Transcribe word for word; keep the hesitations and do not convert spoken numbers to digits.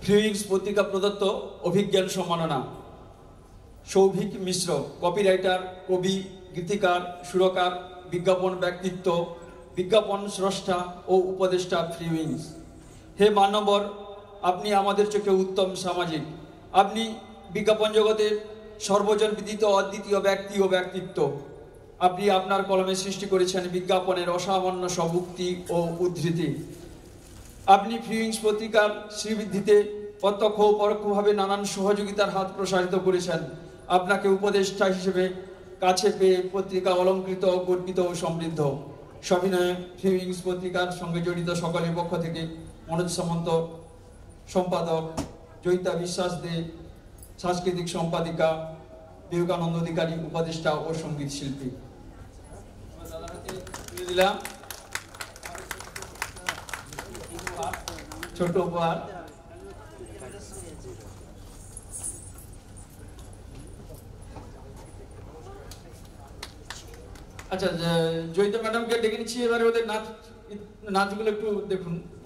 ফ্রিউইংস পত্রিকা প্রদত্ত অভিজ্ঞান সম্মাননা। সৌভিক মিশ্র, কপিরাইটার, কবি, গীতিকার, সুরকার, বিজ্ঞাপন ব্যক্তিত্ব, বিজ্ঞাপন স্রষ্টা ও উপদেষ্টা ফ্রিউইংস। হে মানবর, আপনি আমাদের চোখে উত্তম সামাজিক। আপনি বিজ্ঞাপন জগতের সর্বজন বিদিত অদ্বিতীয় ব্যক্তি ও ব্যক্তিত্ব। আপনি আপনার কলমে সৃষ্টি করেছেন বিজ্ঞাপনের অসামান্য সব উক্তি ও উদ্ধৃতি। আপনি ফ্রিউইংস পত্রিকার শ্রীবৃদ্ধিতে প্রত্যক্ষ ও পরোক্ষভাবে নানান সহযোগিতার হাত প্রসারিত করেছেন। আপনাকে উপদেষ্টা হিসেবে কাছে পেয়ে পত্রিকা অলঙ্কৃত, গর্বিত ও সমৃদ্ধ। সবিনয়ে ফ্রিউইংস পত্রিকার সঙ্গে জড়িত সকলের পক্ষ থেকে মনোজ সামন্ত সম্পাদক, জয়িতা বিশ্বাস দে সাংস্কৃতিক সম্পাদিকা, বিবেকানন্দ অধিকারী উপদেষ্টা ও সঙ্গীত শিল্পী। দিলাম ছোট উপহার। আচ্ছা, জয়িতা ম্যাডামকে ডেকে নিচ্ছি। এবারে ওদের নাচ নাচগুলো একটু দেখুন।